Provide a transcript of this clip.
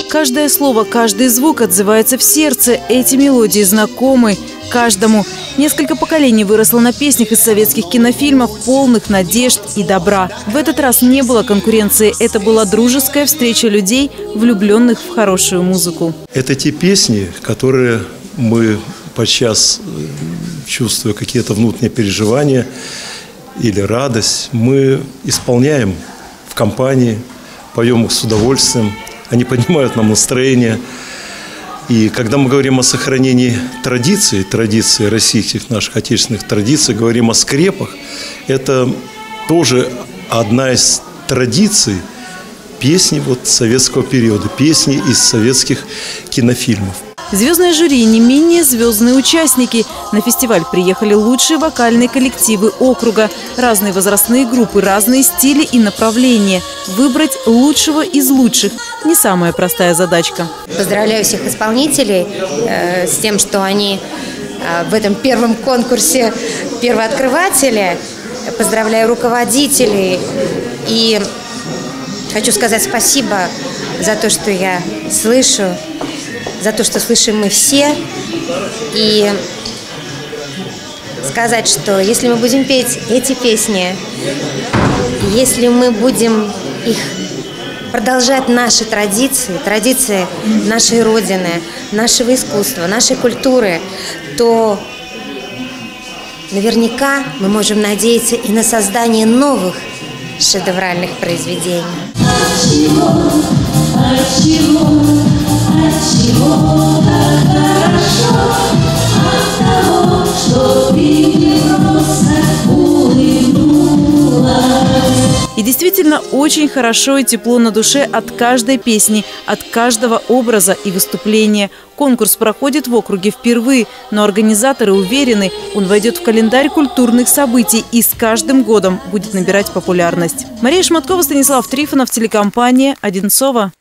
Каждое слово, каждый звук отзывается в сердце. Эти мелодии знакомы каждому. Несколько поколений выросло на песнях из советских кинофильмов, полных надежд и добра. В этот раз не было конкуренции. Это была дружеская встреча людей, влюбленных в хорошую музыку. Это те песни, которые мы подчас, чувствуя какие-то внутренние переживания или радость, мы исполняем в компании, поем их с удовольствием. Они поднимают нам настроение. И когда мы говорим о сохранении традиций российских, наших отечественных традиций, говорим о скрепах, это тоже одна из традиций песни советского периода, песни из советских кинофильмов. Звездное жюри, не менее звездные участники. На фестиваль приехали лучшие вокальные коллективы округа. Разные возрастные группы, разные стили и направления. Выбрать лучшего из лучших – не самая простая задачка. Поздравляю всех исполнителей с тем, что они в этом первом конкурсе первооткрыватели. Поздравляю руководителей и хочу сказать спасибо за то, что я слышу, за то, что слышим мы все, и сказать, что если мы будем петь эти песни, если мы будем их продолжать наши традиции нашей Родины, нашего искусства, нашей культуры, то наверняка мы можем надеяться и на создание новых шедевральных произведений. Отчего так хорошо от того, что ты не просто улыбнулась. И действительно очень хорошо и тепло на душе от каждой песни, от каждого образа и выступления. Конкурс проходит в округе впервые, но организаторы уверены, он войдет в календарь культурных событий и с каждым годом будет набирать популярность. Мария Шматкова, Станислав Трифонов, телекомпания «Одинцово».